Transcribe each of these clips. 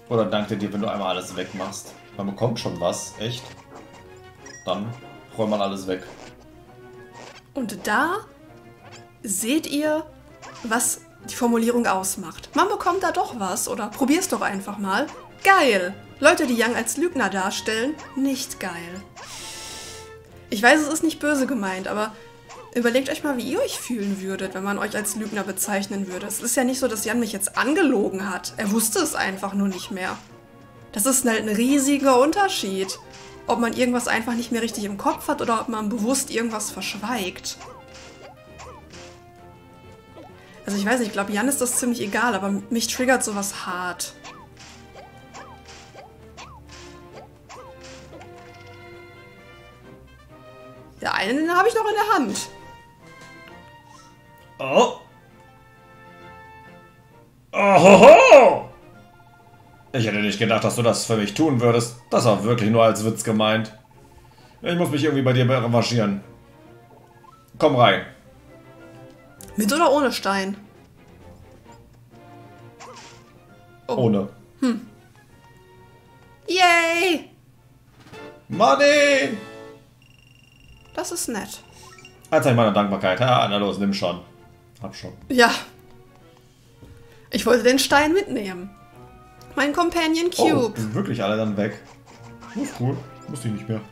Oder dankt er dir, wenn du einmal alles wegmachst? Man bekommt schon was, echt? Dann räumt man alles weg. Und da seht ihr, was die Formulierung ausmacht. Man bekommt da doch was, oder probier's doch einfach mal. Geil! Leute, die Yang als Lügner darstellen, nicht geil. Ich weiß, es ist nicht böse gemeint, aber überlegt euch mal, wie ihr euch fühlen würdet, wenn man euch als Lügner bezeichnen würde. Es ist ja nicht so, dass Jan mich jetzt angelogen hat. Er wusste es einfach nur nicht mehr. Das ist halt ein riesiger Unterschied. Ob man irgendwas einfach nicht mehr richtig im Kopf hat oder ob man bewusst irgendwas verschweigt. Also ich weiß nicht, ich glaube, Jan ist das ziemlich egal, aber mich triggert sowas hart. Der eine, den habe ich noch in der Hand. Oh! Ohoho! Ich hätte nicht gedacht, dass du das für mich tun würdest. Das war wirklich nur als Witz gemeint. Ich muss mich irgendwie bei dir revanchieren. Komm rein. Mit oder ohne Stein? Oh. Ohne. Yay! Money! Das ist nett. Als Zeichen meiner Dankbarkeit. Ja, na los, nimm schon. Hab schon. Ja. Ich wollte den Stein mitnehmen. Mein Companion Cube. Oh, sind wirklich alle dann weg. Das ist cool. Wusste ich nicht mehr.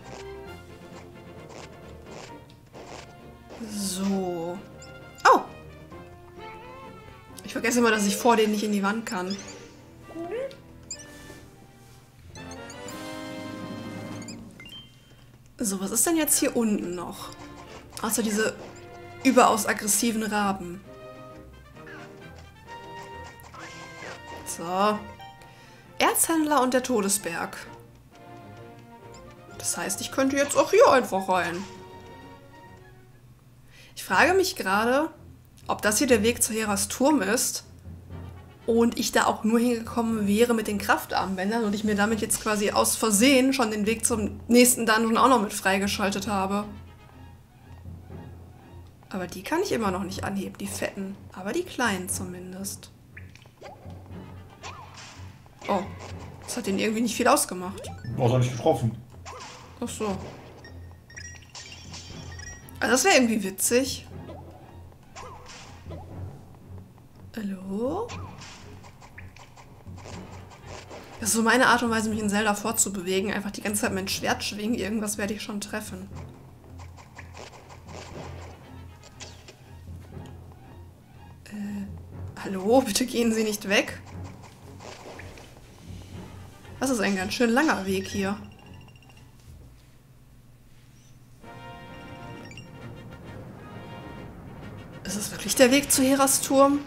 So. Oh. Ich vergesse immer, dass ich vor denen nicht in die Wand kann. So, was ist denn jetzt hier unten noch? Außer diese überaus aggressiven Raben. So. Erzhändler und der Todesberg. Das heißt, ich könnte jetzt auch hier einfach rein. Ich frage mich gerade, ob das hier der Weg zu Heras Turm ist und ich da auch nur hingekommen wäre mit den Kraftarmbändern und ich mir damit jetzt quasi aus Versehen schon den Weg zum nächsten Dungeon auch noch mit freigeschaltet habe. Aber die kann ich immer noch nicht anheben, die fetten. Aber die kleinen zumindest. Oh, das hat denen irgendwie nicht viel ausgemacht. Du hast auch nicht getroffen. Ach so. Also das wäre irgendwie witzig. Hallo? Das ist so meine Art und Weise, mich in Zelda fortzubewegen. Einfach die ganze Zeit mein Schwert schwingen. Irgendwas werde ich schon treffen. Hallo? Bitte gehen Sie nicht weg. Das ist ein ganz schön langer Weg hier. Ist es wirklich der Weg zu Heras Turm?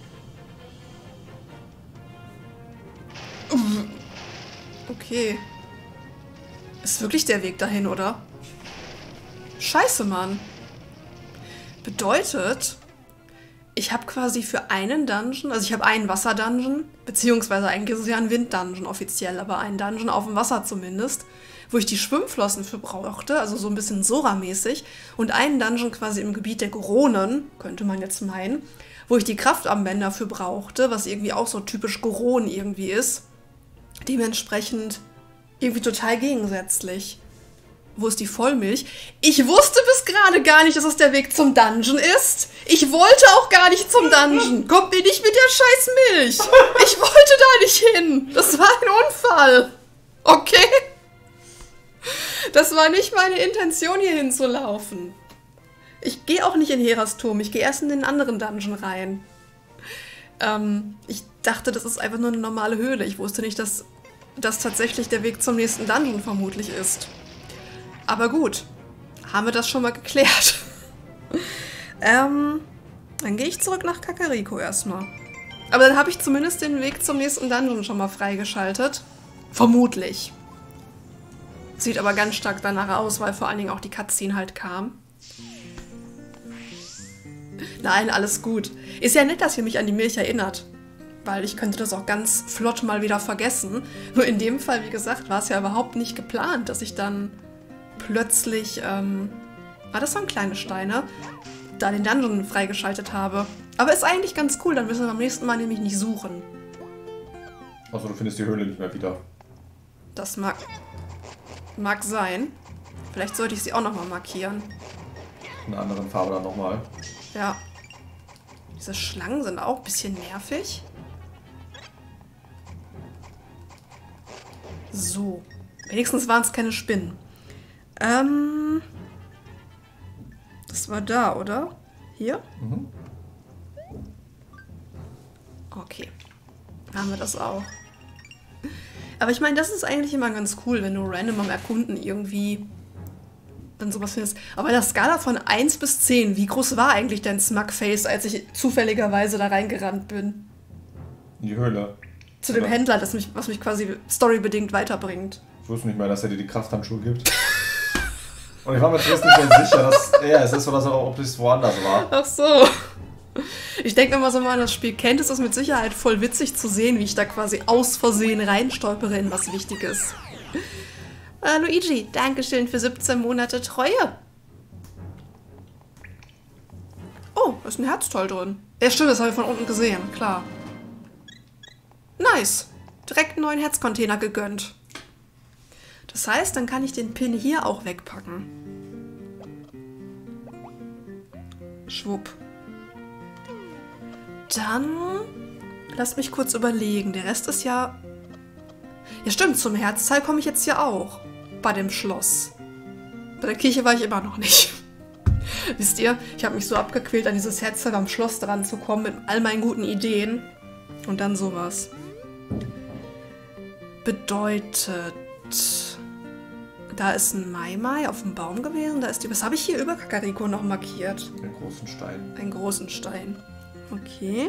Okay. Ist wirklich der Weg dahin, oder? Scheiße, Mann. Bedeutet, ich habe quasi für einen Dungeon, also ich habe einen Wasser-Dungeon, beziehungsweise eigentlich ist es ja ein Wind-Dungeon offiziell, aber einen Dungeon auf dem Wasser zumindest, wo ich die Schwimmflossen für brauchte, also so ein bisschen Sora-mäßig, und einen Dungeon quasi im Gebiet der Goronen, könnte man jetzt meinen, wo ich die Kraftarmbänder für brauchte, was irgendwie auch so typisch Goron irgendwie ist. Dementsprechend irgendwie total gegensätzlich. Wo ist die Vollmilch? Ich wusste bis gerade gar nicht, dass es der Weg zum Dungeon ist. Ich wollte auch gar nicht zum Dungeon. Kommt mir nicht mit der scheiß Milch. Ich wollte da nicht hin. Das war ein Unfall. Okay? Das war nicht meine Intention, hier hinzulaufen. Ich gehe auch nicht in Heras Turm. Ich gehe erst in den anderen Dungeon rein. Ich dachte, das ist einfach nur eine normale Höhle. Ich wusste nicht, dass das tatsächlich der Weg zum nächsten Dungeon vermutlich ist. Aber gut, haben wir das schon mal geklärt. Dann gehe ich zurück nach Kakariko erstmal. Aber dann habe ich zumindest den Weg zum nächsten Dungeon schon mal freigeschaltet. Vermutlich. Sieht aber ganz stark danach aus, weil vor allen Dingen auch die Cutscene halt kam. Nein, alles gut. Ist ja nett, dass ihr mich an die Milch erinnert. Weil ich könnte das auch ganz flott mal wieder vergessen. Nur in dem Fall, wie gesagt, war es ja überhaupt nicht geplant, dass ich dann plötzlich, das waren kleine Steine, da den Dungeon freigeschaltet habe. Aber ist eigentlich ganz cool, dann müssen wir beim nächsten Mal nämlich nicht suchen. Achso, du findest die Höhle nicht mehr wieder. Das mag sein. Vielleicht sollte ich sie auch nochmal markieren. In einer anderen Farbe dann nochmal. Ja. Diese Schlangen sind auch ein bisschen nervig. So. Wenigstens waren es keine Spinnen. Das war da, oder? Hier? Mhm. Okay. Haben wir das auch. Aber ich meine, das ist eigentlich immer ganz cool, wenn du random am Erkunden irgendwie dann sowas findest. Aber bei der Skala von 1 bis 10, wie groß war eigentlich dein Smugface, als ich zufälligerweise da reingerannt bin? In die Höhle. Zu dem Händler, was mich quasi storybedingt weiterbringt. Ich wusste nicht mehr, dass er dir die Krafthandschuhe gibt. Und ich war mir zuerst nicht mehr sicher, dass es ist oder so, ob es woanders war. Ach so. Ich denke, wenn man so mal das Spiel kennt, ist es mit Sicherheit voll witzig zu sehen, wie ich da quasi aus Versehen reinstolpere in was Wichtiges. Luigi, Dankeschön für 17 Monate Treue. Oh, da ist ein Herzteil drin. Ja, stimmt, das habe ich von unten gesehen, klar. Nice. Direkt einen neuen Herzcontainer gegönnt. Das heißt, dann kann ich den Pin hier auch wegpacken. Schwupp. Dann lasst mich kurz überlegen. Der Rest ist ja... Ja stimmt, zum Herzteil komme ich jetzt ja auch. Bei dem Schloss. Bei der Kirche war ich immer noch nicht. Wisst ihr, ich habe mich so abgequält, an dieses Herzteil am Schloss dran zu kommen mit all meinen guten Ideen. Und dann sowas. Bedeutet... Da ist ein Mai auf dem Baum gewesen. Da ist die... Was habe ich hier über Kakariko noch markiert? Einen großen Stein. Einen großen Stein. Okay.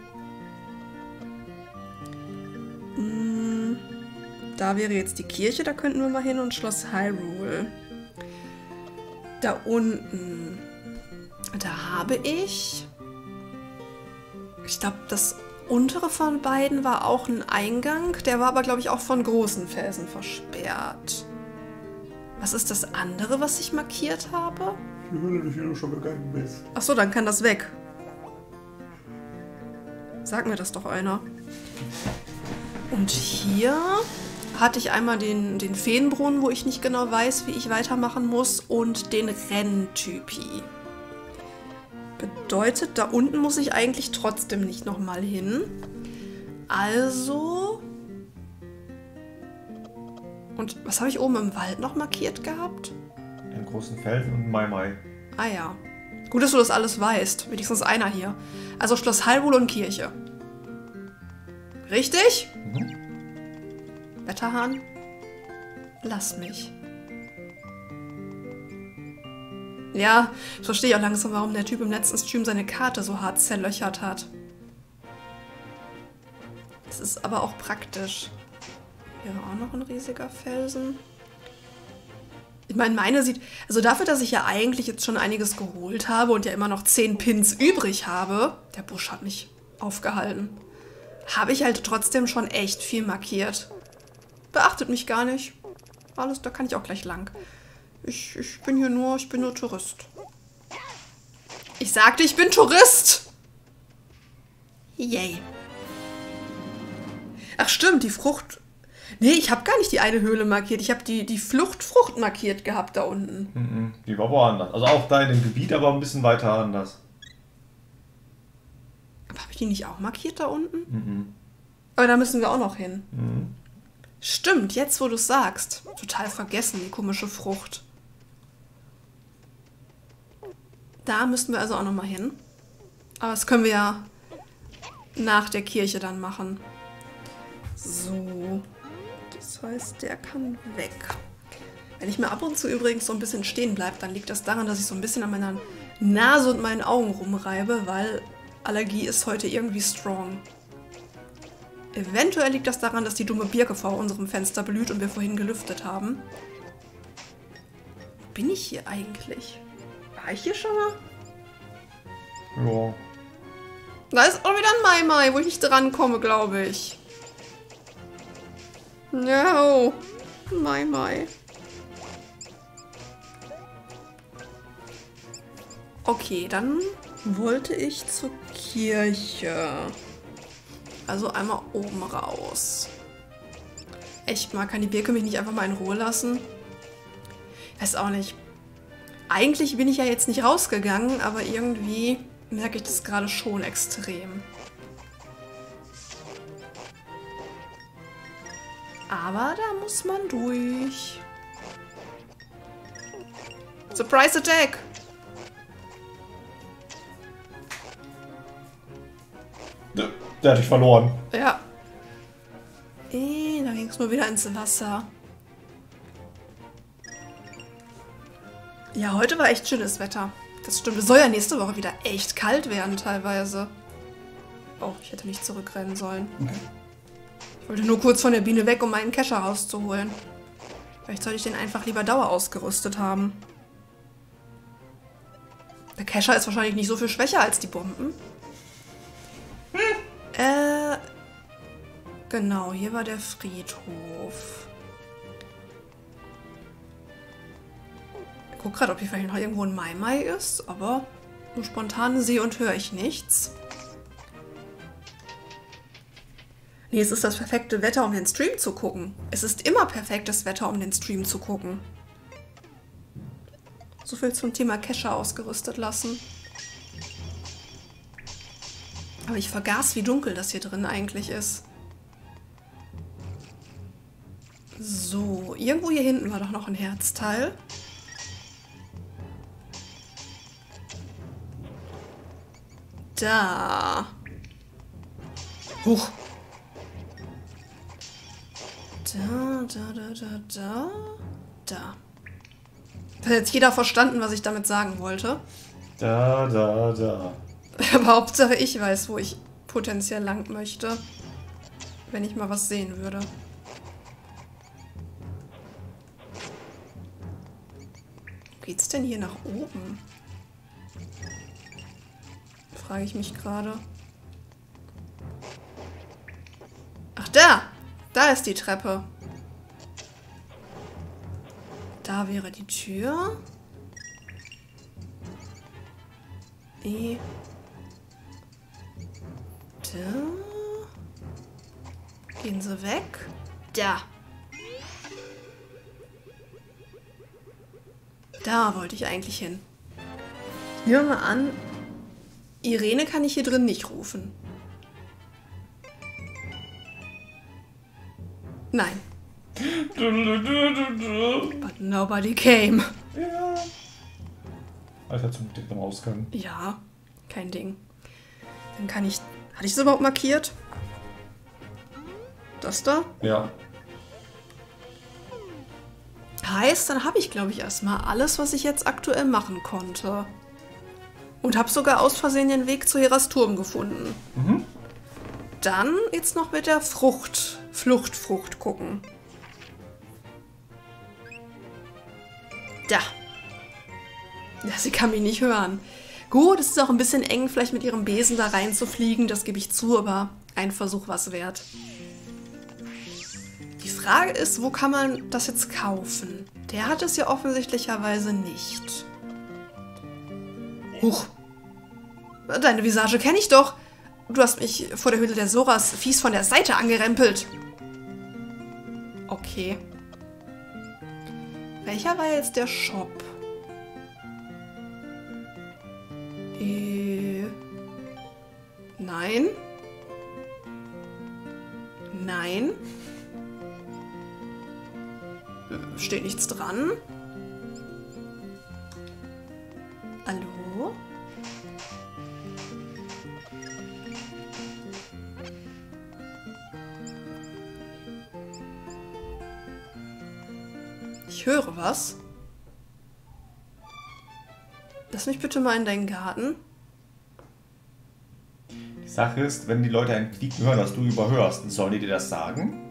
Da wäre jetzt die Kirche, da könnten wir mal hin und Schloss Hyrule. Da unten. Da habe ich... Ich glaube, das untere von beiden war auch ein Eingang. Der war aber, glaube ich, auch von großen Felsen versperrt. Was ist das andere, was ich markiert habe? Die Höhle, durch die du schon gegangen bist. Achso, dann kann das weg. Sag mir das doch einer. Und hier hatte ich einmal den Feenbrunnen, wo ich nicht genau weiß, wie ich weitermachen muss, und den Renntypi. Bedeutet, da unten muss ich eigentlich trotzdem nicht nochmal hin. Also... Und was habe ich oben im Wald noch markiert gehabt? Den großen Felsen und Mai. Ah ja. Gut, dass du das alles weißt. Wenigstens einer hier. Also Schloss Hyrule und Kirche. Richtig? Mhm. Wetterhahn? Lass mich. Ja, ich verstehe auch langsam, warum der Typ im letzten Stream seine Karte so hart zerlöchert hat. Das ist aber auch praktisch. Hier war auch noch ein riesiger Felsen. Ich meine, meine sieht... Also dafür, dass ich ja eigentlich jetzt schon einiges geholt habe und ja immer noch 10 Pins übrig habe, der Busch hat mich aufgehalten, habe ich halt trotzdem schon echt viel markiert. Beachtet mich gar nicht. Alles, da kann ich auch gleich lang. Ich bin hier nur... Ich bin nur Tourist. Ich sagte, ich bin Tourist! Yay. Ach stimmt, die Frucht... Nee, ich habe gar nicht die eine Höhle markiert. Ich habe die Fluchtfrucht markiert gehabt da unten. Mhm. Die war woanders. Also auch da in dem Gebiet, aber ein bisschen weiter anders. Aber habe ich die nicht auch markiert da unten? Mhm. Aber da müssen wir auch noch hin. Mhm. Stimmt, jetzt wo du es sagst. Total vergessen, die komische Frucht. Da müssten wir also auch noch mal hin. Aber das können wir ja nach der Kirche dann machen. So. Das heißt, der kann weg. Wenn ich mir ab und zu übrigens so ein bisschen stehen bleibe, dann liegt das daran, dass ich so ein bisschen an meiner Nase und meinen Augen rumreibe, weil Allergie ist heute irgendwie strong. Eventuell liegt das daran, dass die dumme Birke vor unserem Fenster blüht und wir vorhin gelüftet haben. Wo bin ich hier eigentlich? War ich hier schon mal? Ja. Da ist auch wieder ein Mai, wo ich nicht drankomme, glaube ich. No. Mai. Okay, dann wollte ich zur Kirche. Also einmal oben raus. Echt mal, kann die Birke mich nicht einfach mal in Ruhe lassen? Weiß auch nicht. Eigentlich bin ich ja jetzt nicht rausgegangen, aber irgendwie merke ich das gerade schon extrem. Aber da muss man durch. Surprise Attack! Der hat dich verloren. Ja. Da ging es nur wieder ins Wasser. Ja, heute war echt schönes Wetter. Das stimmt. Es soll ja nächste Woche wieder echt kalt werden teilweise. Oh, ich hätte nicht zurückrennen sollen. Ich wollte nur kurz von der Biene weg, um meinen Kescher rauszuholen. Vielleicht sollte ich den einfach lieber Dauer ausgerüstet haben. Der Kescher ist wahrscheinlich nicht so viel schwächer als die Bomben. Genau, hier war der Friedhof. Ich guck gerade, ob hier vielleicht noch irgendwo ein Mai-Mai ist, aber nur spontan sehe und höre ich nichts. Nee, es ist das perfekte Wetter, um den Stream zu gucken. Es ist immer perfektes Wetter, um den Stream zu gucken. So viel zum Thema Kescher ausgerüstet lassen. Aber ich vergaß, wie dunkel das hier drin eigentlich ist. So, irgendwo hier hinten war doch noch ein Herzteil. Da. Huch. Da. Hat jetzt jeder verstanden, was ich damit sagen wollte? Da. Aber Hauptsache ich weiß, wo ich potenziell lang möchte. Wenn ich mal was sehen würde. Wo geht's denn hier nach oben? Frage ich mich gerade. Ach, da! Da ist die Treppe. Da wäre die Tür. Da. Gehen sie weg. Da. Da wollte ich eigentlich hin. Hör mal an. Irene kann ich hier drin nicht rufen. Nein. But nobody came. Ja. Alter, zum Glück am Ausgang. Ja, kein Ding. Dann kann ich... Hatte ich es überhaupt markiert? Das da? Ja. Heißt, dann habe ich, glaube ich, erstmal alles, was ich jetzt aktuell machen konnte. Und habe sogar aus Versehen den Weg zu Heras Turm gefunden. Mhm. Dann jetzt noch mit der Fluchtfrucht gucken. Da. Ja, sie kann mich nicht hören. Gut, es ist auch ein bisschen eng, vielleicht mit ihrem Besen da reinzufliegen, das gebe ich zu, aber ein Versuch war es wert. Die Frage ist, wo kann man das jetzt kaufen? Der hat es ja offensichtlicherweise nicht. Huch. Deine Visage kenne ich doch. Du hast mich vor der Höhle der Soras fies von der Seite angerempelt. Okay. Welcher war jetzt der Shop? Nein. Nein. Steht nichts dran. Hallo? Ich höre was. Lass mich bitte mal in deinen Garten. Die Sache ist, wenn die Leute ein Quieken hören, das du überhörst, sollen die dir das sagen?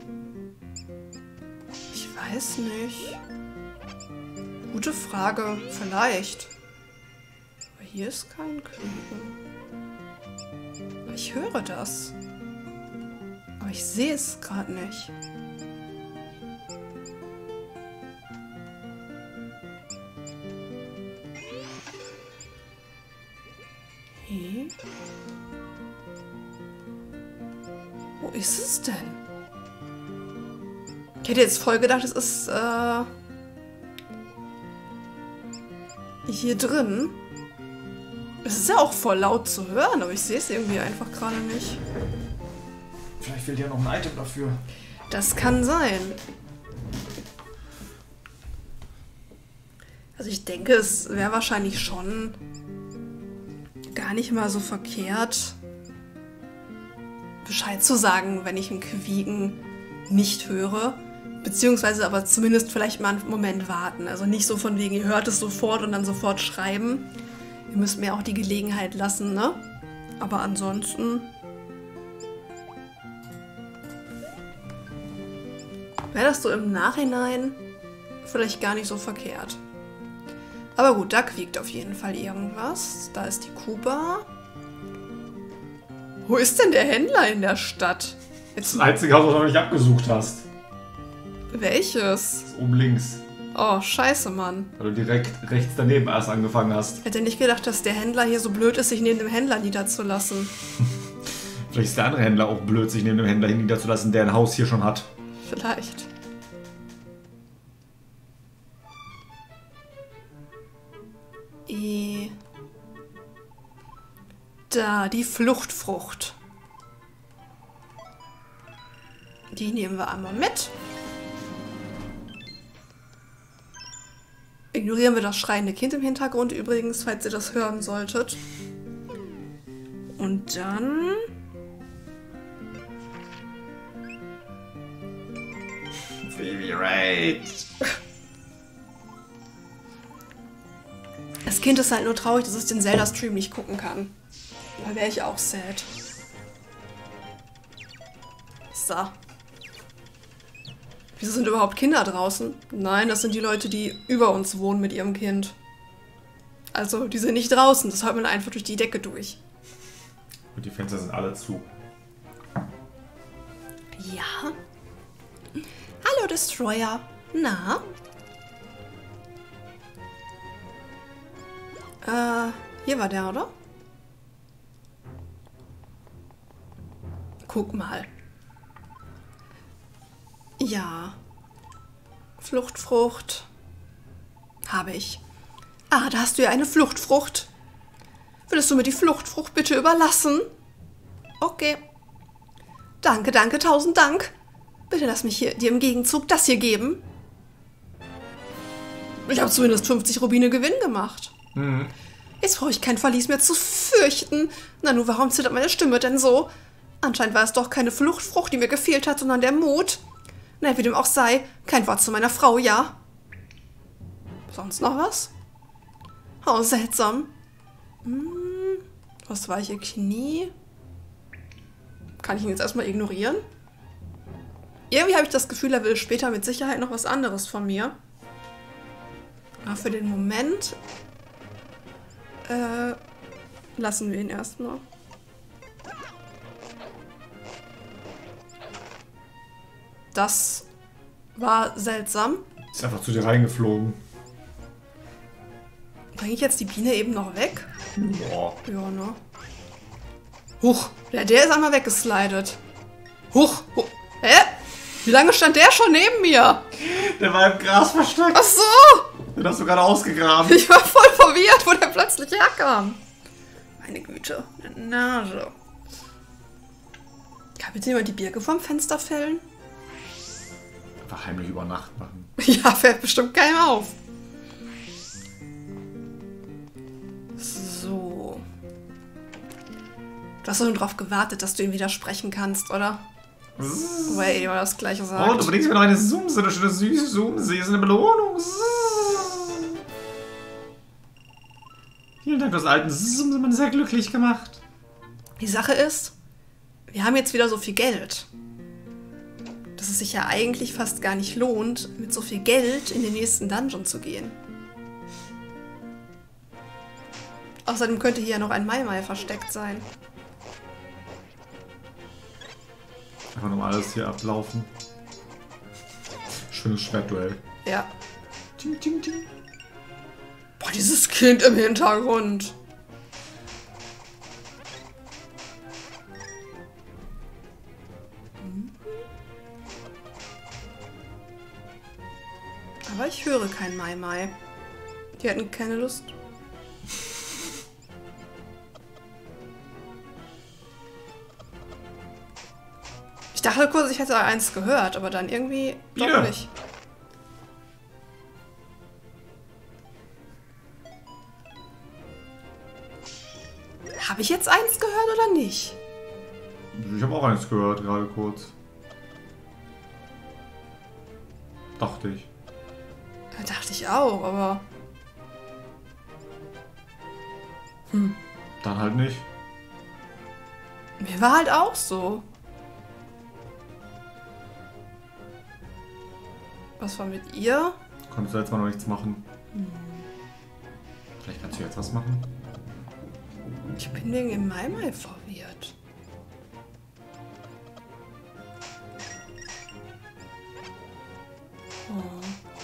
Ich weiß nicht. Gute Frage. Vielleicht. Aber hier ist kein Quieken. Aber ich höre das. Aber ich sehe es gerade nicht. Hey. Wo ist es denn? Ich hätte jetzt voll gedacht, es ist hier drin. Es ist ja auch voll laut zu hören, aber ich sehe es irgendwie einfach gerade nicht. Vielleicht fehlt ja noch ein Item dafür. Das kann sein. Also ich denke, es wäre wahrscheinlich schon gar nicht mal so verkehrt, Bescheid zu sagen, wenn ich ein Quieken nicht höre. Beziehungsweise aber zumindest vielleicht mal einen Moment warten. Also nicht so von wegen, ihr hört es sofort und dann sofort schreiben. Ihr müsst mir auch die Gelegenheit lassen, ne? Aber ansonsten wäre das so im Nachhinein vielleicht gar nicht so verkehrt. Aber gut, da quiekt auf jeden Fall irgendwas. Da ist die Kuba. Wo ist denn der Händler in der Stadt? Jetzt Das einzige Haus, was du noch nicht abgesucht hast. welches? Das ist oben links. Oh, scheiße, Mann. Weil du direkt rechts daneben erst angefangen hast. Ich hätte nicht gedacht, dass der Händler hier so blöd ist, sich neben dem Händler niederzulassen. Vielleicht ist der andere Händler auch blöd, sich neben dem Händler hin niederzulassen, der ein Haus hier schon hat. Vielleicht. Da, die Fluchtfrucht. Die nehmen wir einmal mit. Ignorieren wir das schreiende Kind im Hintergrund übrigens, falls ihr das hören solltet. Und dann... Phoebe Raid. Das Kind ist halt nur traurig, dass es den Zelda-Stream nicht gucken kann. Da wäre ich auch sad. So. Wieso sind überhaupt Kinder draußen? Nein, das sind die Leute, die über uns wohnen mit ihrem Kind. Also, die sind nicht draußen. Das hört man einfach durch die Decke durch. Und die Fenster sind alle zu. Ja. Hallo, Destroyer. Na? Hier war der, oder? Guck mal. Ja. Fluchtfrucht. Habe ich. Ah, da hast du ja eine Fluchtfrucht. Würdest du mir die Fluchtfrucht bitte überlassen? Okay. Danke, danke, 1000 Dank. Bitte lass mich dir im Gegenzug das hier geben. Ich habe zumindest 50 Rubine Gewinn gemacht. Jetzt brauche ich kein Verlies mehr zu fürchten. Na nun, warum zittert meine Stimme denn so? Anscheinend war es doch keine Fluchtfrucht, die mir gefehlt hat, sondern der Mut. Na, wie dem auch sei, kein Wort zu meiner Frau, ja? Sonst noch was? Oh, seltsam. Was war ihr Knie? Kann ich ihn jetzt erstmal ignorieren? Irgendwie habe ich das Gefühl, er will später mit Sicherheit noch was anderes von mir. Aber für den Moment lassen wir ihn erstmal. Das war seltsam. Ist einfach zu dir reingeflogen. Bringe ich jetzt die Biene eben noch weg? Boah. Ja, ne? Huch, der ist einmal weggeslidet. Huch, huch. Hä? Wie lange stand der schon neben mir? Der war im Gras versteckt. Ach so! Den hast du gerade ausgegraben. Ich war voll verwirrt, wo der plötzlich herkam. Meine Güte, eine Nase. Kann bitte jemand die Birke vom Fenster fällen? Einfach heimlich über Nacht machen. Ja, fällt bestimmt keinem auf. So. Du hast doch nur drauf gewartet, dass du ihm widersprechen kannst, oder? Weil er immer das Gleiche sagt. Oh, du bringst mir noch eine Sumse, eine schöne süße Sumse. Hier ist eine Belohnung. Vielen Dank, du hast alten Sumse man sehr glücklich gemacht. Die Sache ist, wir haben jetzt wieder so viel Geld, dass es sich ja eigentlich fast gar nicht lohnt, mit so viel Geld in den nächsten Dungeon zu gehen. Außerdem könnte hier ja noch ein Mai-Mai versteckt sein. Einfach nochmal alles hier ablaufen. Schönes Schwertduell. Ja. Ting, ting, ting. Boah, dieses Kind im Hintergrund. Aber ich höre kein Mai Mai. Die hatten keine Lust. Ich dachte kurz, ich hätte eins gehört, aber dann irgendwie doch nicht. Habe ich jetzt eins gehört oder nicht? Ich habe auch eins gehört, gerade kurz. Dachte ich. Da dachte ich auch, aber... Dann halt nicht. Mir war halt auch so. Was war mit ihr? Konntest du jetzt mal noch nichts machen? Vielleicht kannst du jetzt was machen? Ich bin wegen dem Mai Mai verwirrt. Oh.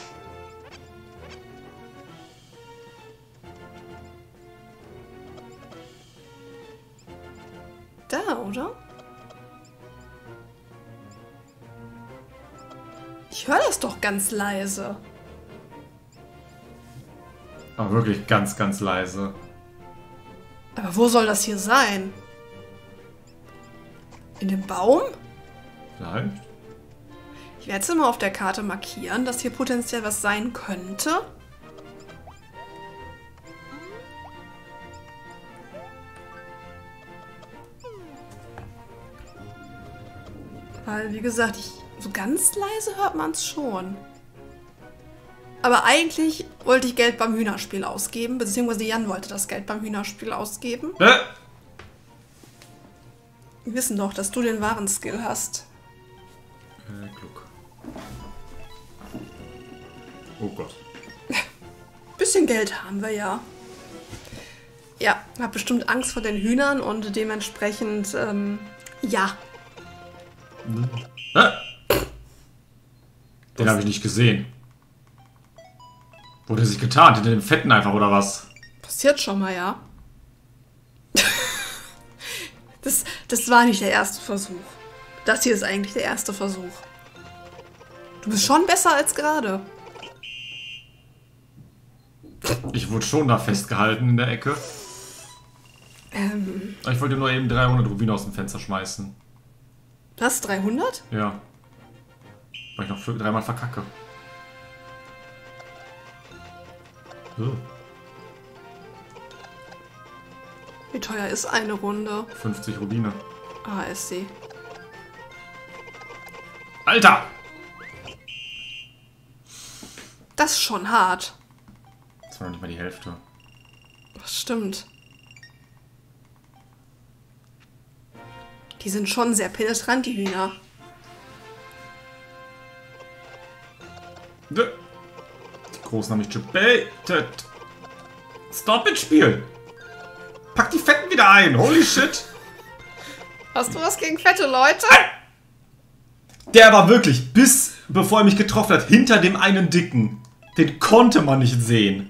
Da, oder? Ich höre das doch ganz leise. Aber wirklich ganz, ganz leise. Aber wo soll das hier sein? In dem Baum? Vielleicht? Ich werde es mal auf der Karte markieren, dass hier potenziell was sein könnte. Weil, wie gesagt, so ganz leise hört man es schon. Aber eigentlich wollte ich Geld beim Hühnerspiel ausgeben, beziehungsweise Jan wollte das Geld beim Hühnerspiel ausgeben. Wir wissen doch, dass du den wahren Skill hast. Glück. Oh Gott. Bisschen Geld haben wir ja. Ja, hab bestimmt Angst vor den Hühnern und dementsprechend, ja. Den habe ich nicht gesehen. Wurde sich getan? Hinter dem Fetten einfach, oder was? Passiert schon mal, ja. Das war nicht der erste Versuch. Das hier ist eigentlich der erste Versuch. Du bist schon besser als gerade. Ich wurde schon da festgehalten in der Ecke. Ich wollte nur eben 300 Rubine aus dem Fenster schmeißen. Was? 300? Ja. Weil ich noch dreimal verkacke. Wie teuer ist eine Runde? 50 Rubine. Ah, ist sie. Alter! Das ist schon hart. Das war noch nicht mal die Hälfte. Das stimmt. Die sind schon sehr penetrant, die Hühner. Die Großen haben mich gebaitet. Stop it, Spiel! Pack die Fetten wieder ein! Holy shit! Hast du was gegen fette Leute? Der war wirklich, bis bevor er mich getroffen hat, hinter dem einen Dicken. Den konnte man nicht sehen.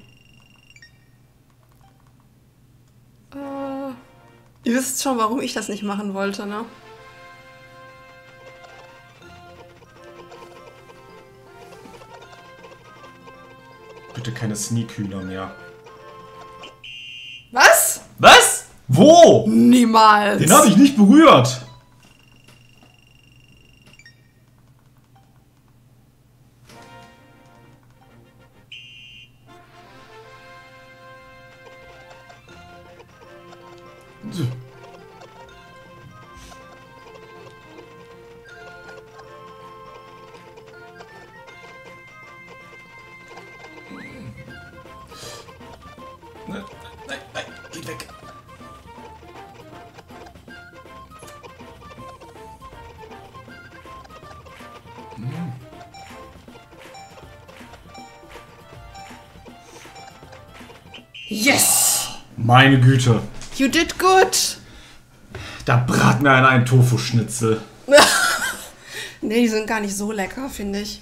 Ihr wisst schon, warum ich das nicht machen wollte, ne? Bitte keine Sneak-Hühner mehr. Was? Was? Wo? Niemals. Den habe ich nicht berührt. Nein, nein, nein, geht weg. Yes! Meine Güte. You did good! Da braten wir einen Tofu-Schnitzel. Nee, die sind gar nicht so lecker, finde ich.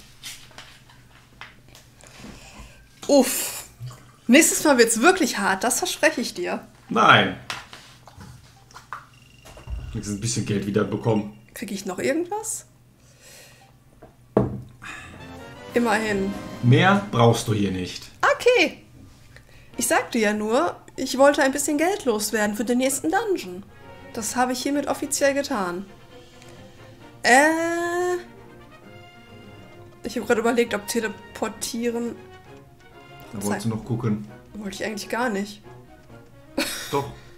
Uff. Nächstes Mal wird's wirklich hart, das verspreche ich dir. Nein. Jetzt ein bisschen Geld wieder bekommen. Kriege ich noch irgendwas? Immerhin. Mehr brauchst du hier nicht. Okay. Ich sagte ja nur, ich wollte ein bisschen Geld loswerden für den nächsten Dungeon. Das habe ich hiermit offiziell getan. Ich habe gerade überlegt, ob teleportieren... Da wolltest du noch gucken. Wollte ich eigentlich gar nicht. Doch.